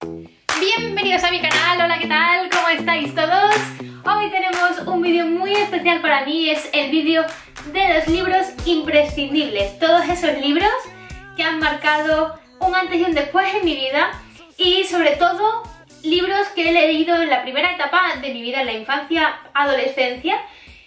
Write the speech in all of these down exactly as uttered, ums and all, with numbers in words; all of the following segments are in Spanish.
Bienvenidos a mi canal, hola, ¿qué tal? ¿Cómo estáis todos? Hoy tenemos un vídeo muy especial para mí, es el vídeo de los libros imprescindibles. Todos esos libros que han marcado un antes y un después en mi vida y sobre todo libros que he leído en la primera etapa de mi vida, en la infancia, adolescencia,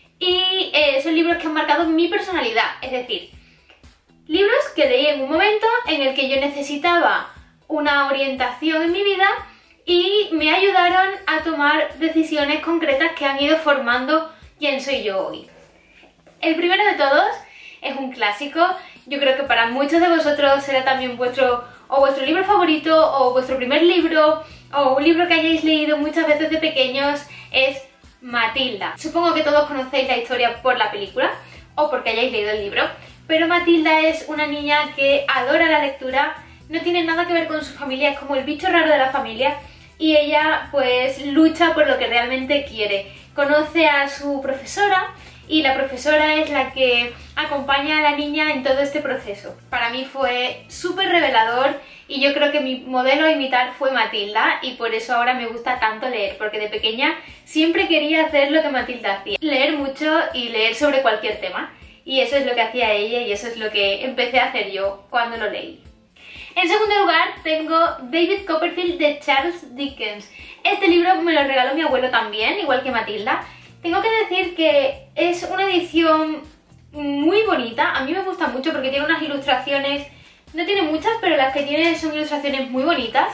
y eh, son libros que han marcado mi personalidad, es decir, libros que leí en un momento en el que yo necesitaba una orientación en mi vida y me ayudaron a tomar decisiones concretas que han ido formando quién soy yo hoy. El primero de todos es un clásico, yo creo que para muchos de vosotros será también vuestro, o vuestro libro favorito, o vuestro primer libro, o un libro que hayáis leído muchas veces de pequeños, es Matilda. Supongo que todos conocéis la historia por la película, o porque hayáis leído el libro, pero Matilda es una niña que adora la lectura, no tiene nada que ver con su familia, es como el bicho raro de la familia, y ella pues lucha por lo que realmente quiere. Conoce a su profesora y la profesora es la que acompaña a la niña en todo este proceso. Para mí fue súper revelador y yo creo que mi modelo a imitar fue Matilda y por eso ahora me gusta tanto leer, porque de pequeña siempre quería hacer lo que Matilda hacía. Leer mucho y leer sobre cualquier tema, y eso es lo que hacía ella y eso es lo que empecé a hacer yo cuando lo leí. En segundo lugar tengo David Copperfield de Charles Dickens. Este libro me lo regaló mi abuelo también, igual que Matilda. Tengo que decir que es una edición muy bonita, a mí me gusta mucho porque tiene unas ilustraciones, no tiene muchas, pero las que tiene son ilustraciones muy bonitas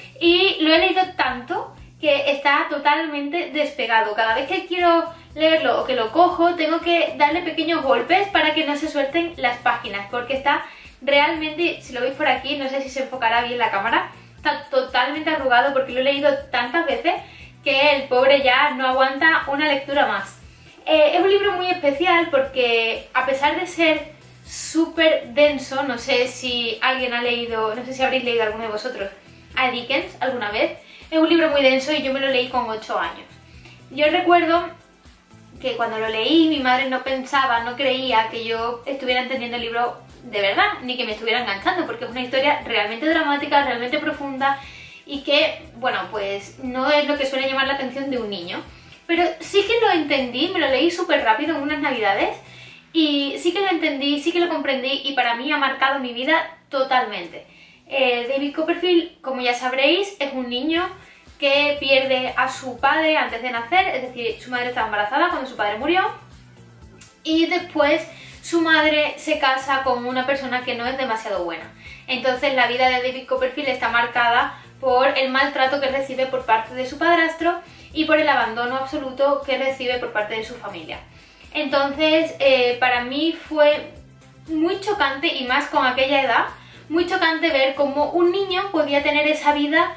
y lo he leído tanto que está totalmente despegado. Cada vez que quiero leerlo o que lo cojo tengo que darle pequeños golpes para que no se suelten las páginas porque está realmente, si lo veis por aquí, no sé si se enfocará bien la cámara, está totalmente arrugado porque lo he leído tantas veces que el pobre ya no aguanta una lectura más. Eh, es un libro muy especial porque a pesar de ser súper denso, no sé si alguien ha leído, no sé si habréis leído alguno de vosotros a Dickens alguna vez, es un libro muy denso y yo me lo leí con ocho años. Yo recuerdo que cuando lo leí mi madre no pensaba, no creía que yo estuviera entendiendo el libro de verdad, ni que me estuviera enganchando, porque es una historia realmente dramática, realmente profunda y que, bueno, pues no es lo que suele llamar la atención de un niño. Pero sí que lo entendí, me lo leí súper rápido en unas navidades y sí que lo entendí, sí que lo comprendí y para mí ha marcado mi vida totalmente. Eh, David Copperfield, como ya sabréis, es un niño que pierde a su padre antes de nacer, es decir, su madre estaba embarazada cuando su padre murió y después su madre se casa con una persona que no es demasiado buena. Entonces la vida de David Copperfield está marcada por el maltrato que recibe por parte de su padrastro y por el abandono absoluto que recibe por parte de su familia. Entonces eh, para mí fue muy chocante, y más con aquella edad, muy chocante ver cómo un niño podía tener esa vida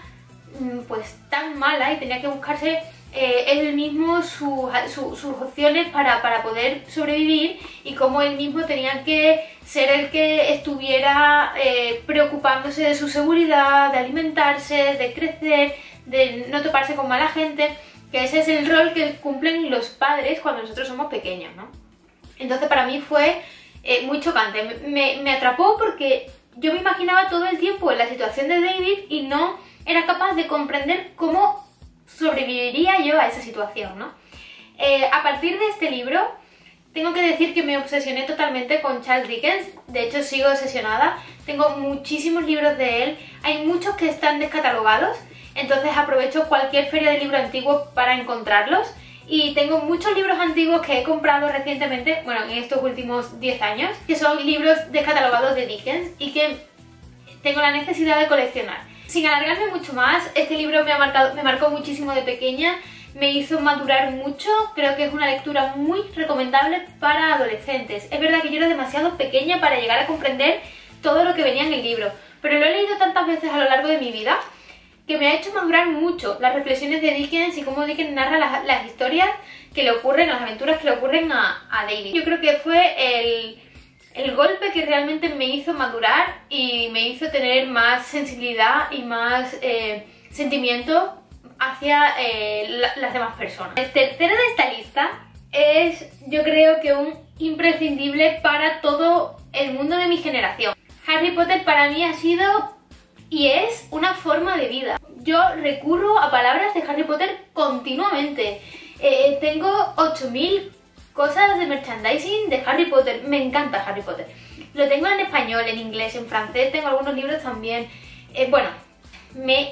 pues tan mala y tenía que buscarse eh, él mismo su, su, sus opciones para, para poder sobrevivir, y cómo él mismo tenía que ser el que estuviera eh, preocupándose de su seguridad, de alimentarse, de crecer, de no toparse con mala gente, que ese es el rol que cumplen los padres cuando nosotros somos pequeños, ¿no? Entonces para mí fue eh, muy chocante, me, me atrapó porque yo me imaginaba todo el tiempo en la situación de David y no era capaz de comprender cómo sobreviviría yo a esa situación, ¿no? Eh, a partir de este libro tengo que decir que me obsesioné totalmente con Charles Dickens, de hecho sigo obsesionada, tengo muchísimos libros de él, hay muchos que están descatalogados, entonces aprovecho cualquier feria de libro antiguo para encontrarlos y tengo muchos libros antiguos que he comprado recientemente, bueno, en estos últimos diez años, que son libros descatalogados de Dickens y que tengo la necesidad de coleccionar. Sin alargarme mucho más, este libro me, ha marcado, me marcó muchísimo de pequeña, me hizo madurar mucho, creo que es una lectura muy recomendable para adolescentes. Es verdad que yo era demasiado pequeña para llegar a comprender todo lo que venía en el libro, pero lo he leído tantas veces a lo largo de mi vida que me ha hecho madurar mucho las reflexiones de Dickens y cómo Dickens narra las, las historias que le ocurren, las aventuras que le ocurren a, a David. Yo creo que fue el... el golpe que realmente me hizo madurar y me hizo tener más sensibilidad y más eh, sentimiento hacia eh, la, las demás personas. El tercero de esta lista es, yo creo que un imprescindible para todo el mundo de mi generación. Harry Potter para mí ha sido y es una forma de vida. Yo recurro a palabras de Harry Potter continuamente. Eh, tengo ocho mil cosas de merchandising de Harry Potter. Me encanta Harry Potter. Lo tengo en español, en inglés, en francés, tengo algunos libros también. Eh, bueno, me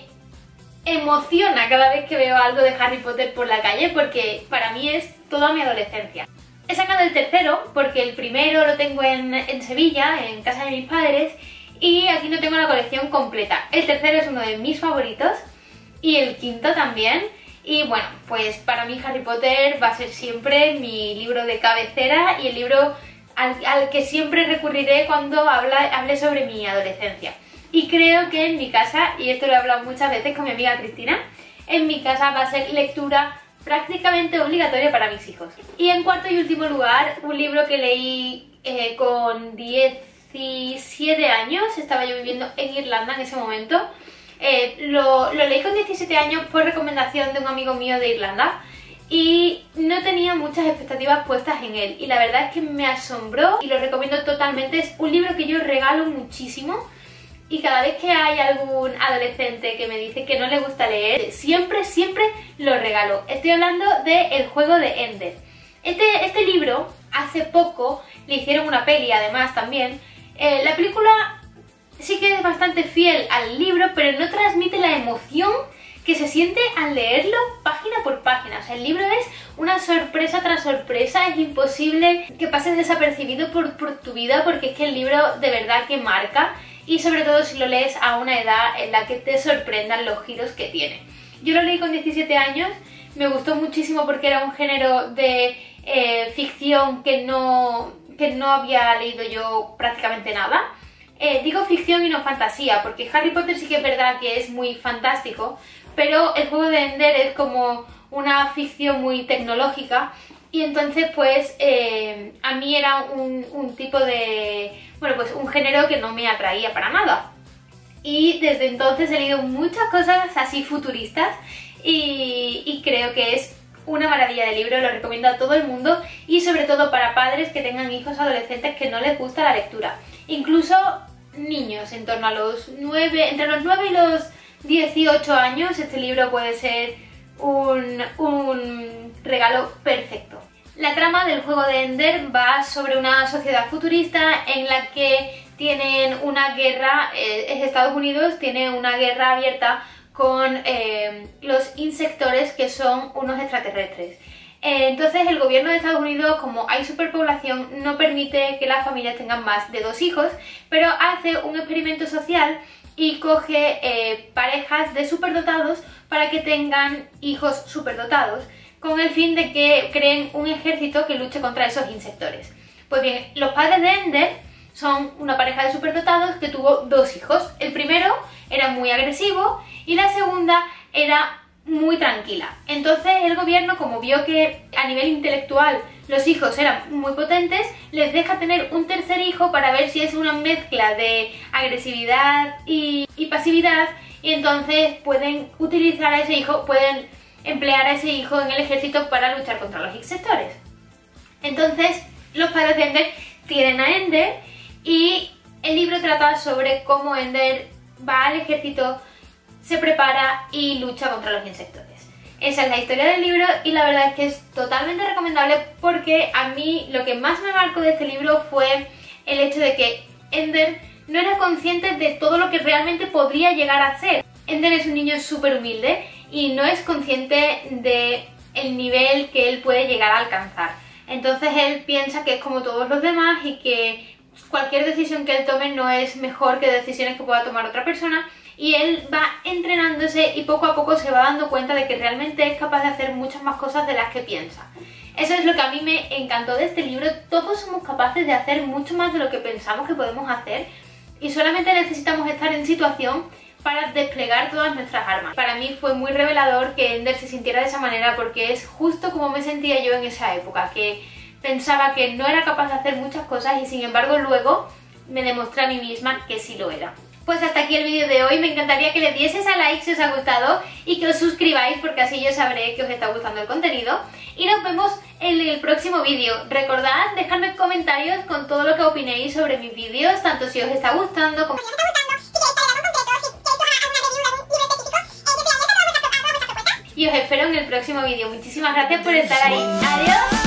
emociona cada vez que veo algo de Harry Potter por la calle porque para mí es toda mi adolescencia. He sacado el tercero porque el primero lo tengo en, en Sevilla, en casa de mis padres, y aquí no tengo la colección completa. El tercero es uno de mis favoritos y el quinto también. Y bueno, pues para mí Harry Potter va a ser siempre mi libro de cabecera y el libro al, al que siempre recurriré cuando habla, hable sobre mi adolescencia. Y creo que en mi casa, y esto lo he hablado muchas veces con mi amiga Cristina, en mi casa va a ser lectura prácticamente obligatoria para mis hijos. Y en cuarto y último lugar, un libro que leí eh, con diecisiete años, estaba yo viviendo en Irlanda en ese momento. Eh, lo, lo leí con diecisiete años por recomendación de un amigo mío de Irlanda y no tenía muchas expectativas puestas en él y la verdad es que me asombró y lo recomiendo totalmente. Es un libro que yo regalo muchísimo y cada vez que hay algún adolescente que me dice que no le gusta leer, siempre, siempre lo regalo. Estoy hablando de El juego de Ender. Este, este libro, hace poco le hicieron una peli además también. Eh, la película sí que es bastante fiel al libro, pero no transmite la emoción que se siente al leerlo página por página. O sea, el libro es una sorpresa tras sorpresa, es imposible que pases desapercibido por, por tu vida porque es que el libro de verdad que marca y sobre todo si lo lees a una edad en la que te sorprendan los giros que tiene. Yo lo leí con diecisiete años, me gustó muchísimo porque era un género de eh, ficción que no, que no había leído yo prácticamente nada. Eh, digo ficción y no fantasía, porque Harry Potter sí que es verdad que es muy fantástico, pero el juego de Ender es como una ficción muy tecnológica y entonces pues eh, a mí era un, un tipo de, bueno pues un género que no me atraía para nada. Y desde entonces he leído muchas cosas así futuristas y, y creo que es una maravilla de libro, lo recomiendo a todo el mundo y sobre todo para padres que tengan hijos adolescentes que no les gusta la lectura. Incluso niños en torno a los nueve, entre los nueve y los dieciocho años, este libro puede ser un, un regalo perfecto. La trama del juego de Ender va sobre una sociedad futurista en la que tienen una guerra, eh, es Estados Unidos, tiene una guerra abierta con eh, los insectores que son unos extraterrestres. Entonces el gobierno de Estados Unidos, como hay superpoblación, no permite que las familias tengan más de dos hijos, pero hace un experimento social y coge eh, parejas de superdotados para que tengan hijos superdotados, con el fin de que creen un ejército que luche contra esos insectores. Pues bien, los padres de Ender son una pareja de superdotados que tuvo dos hijos. El primero era muy agresivo y la segunda era muy tranquila. Entonces el gobierno, como vio que a nivel intelectual los hijos eran muy potentes, les deja tener un tercer hijo para ver si es una mezcla de agresividad y, y pasividad, y entonces pueden utilizar a ese hijo, pueden emplear a ese hijo en el ejército para luchar contra los insectores. Entonces los padres de Ender tienen a Ender y el libro trata sobre cómo Ender va al ejército, se prepara y lucha contra los insectores. Esa es la historia del libro y la verdad es que es totalmente recomendable porque a mí lo que más me marcó de este libro fue el hecho de que Ender no era consciente de todo lo que realmente podría llegar a ser. Ender es un niño súper humilde y no es consciente del nivel que él puede llegar a alcanzar. Entonces él piensa que es como todos los demás y que cualquier decisión que él tome no es mejor que decisiones que pueda tomar otra persona. Y él va entrenándose y poco a poco se va dando cuenta de que realmente es capaz de hacer muchas más cosas de las que piensa. Eso es lo que a mí me encantó de este libro. Todos somos capaces de hacer mucho más de lo que pensamos que podemos hacer y solamente necesitamos estar en situación para desplegar todas nuestras armas. Para mí fue muy revelador que Ender se sintiera de esa manera porque es justo como me sentía yo en esa época, que pensaba que no era capaz de hacer muchas cosas y sin embargo luego me demostré a mí misma que sí lo era. Pues hasta aquí el vídeo de hoy, me encantaría que le dieses a like si os ha gustado y que os suscribáis porque así yo sabré que os está gustando el contenido. Y nos vemos en el próximo vídeo. Recordad dejarme comentarios con todo lo que opinéis sobre mis vídeos, tanto si os está gustando como si os está gustando, si queréis saber algo concreto, si queréis y os espero en el próximo vídeo. Muchísimas gracias por estar ahí. ¡Adiós!